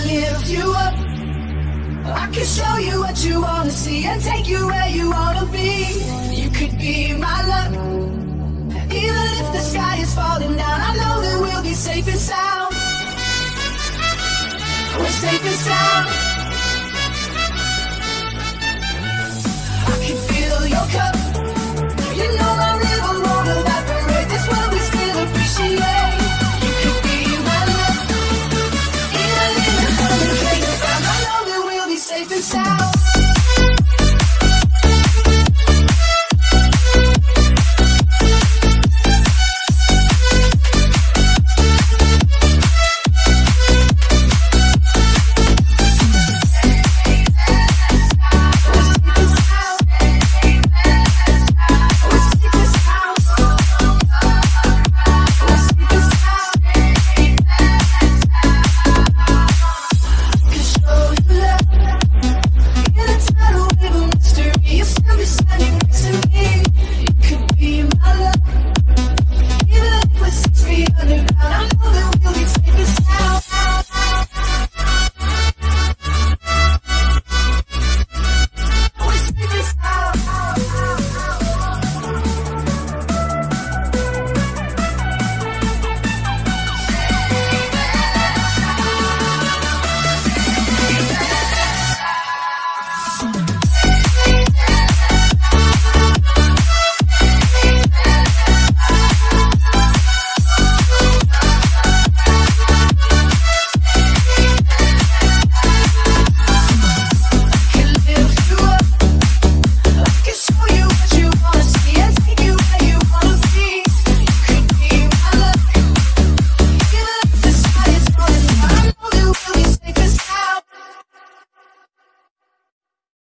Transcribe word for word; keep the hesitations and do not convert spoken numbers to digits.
lift you up. I can show you what you wanna see and take you where you wanna be. You could be my luck. Even if the sky is falling down, I know that we'll be safe and sound. We're safe and sound. I can fill your cup. You know my river won't evaporate. This world we still appreciate. You could be my love. Even in the hurricane, I know that we'll be safe and sound.